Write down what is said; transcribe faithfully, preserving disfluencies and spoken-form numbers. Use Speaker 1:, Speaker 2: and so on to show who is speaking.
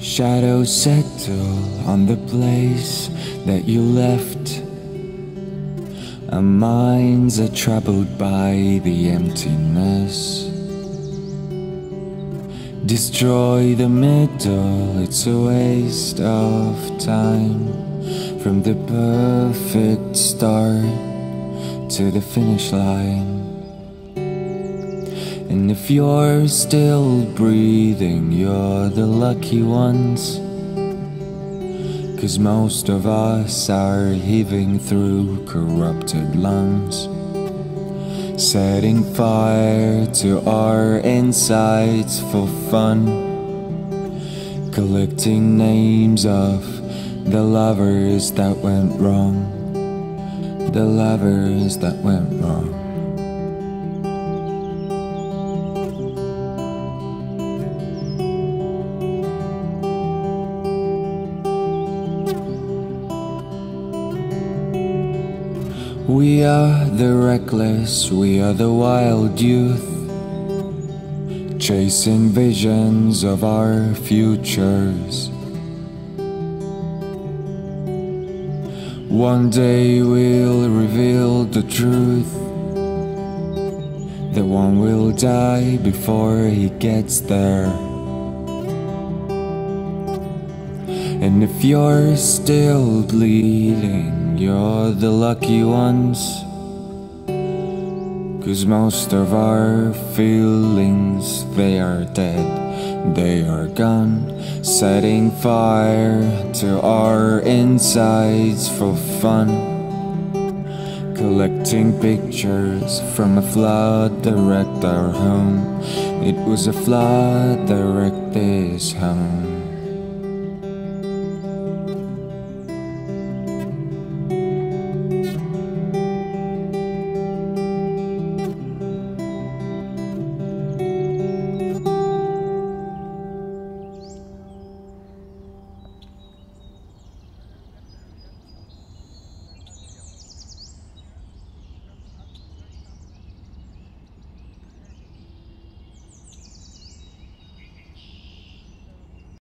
Speaker 1: Shadows settle on the place that you left. Our minds are troubled by the emptiness. Destroy the middle, it's a waste of time. From the perfect start to the finish line. And if you're still breathing, you're the lucky ones. 'Cause most of us are heaving through corrupted lungs, setting fire to our insides for fun, collecting names of the lovers that went wrong, the lovers that went wrong. We are the reckless, we are the wild youth, chasing visions of our futures. One day we'll reveal the truth, that one will die before he gets there. And if you're still bleeding, you're the lucky ones. 'Cause most of our feelings, they are dead, they are gone, setting fire to our insides for fun, collecting pictures from a flood that wrecked our home. It was a flood that wrecked this home.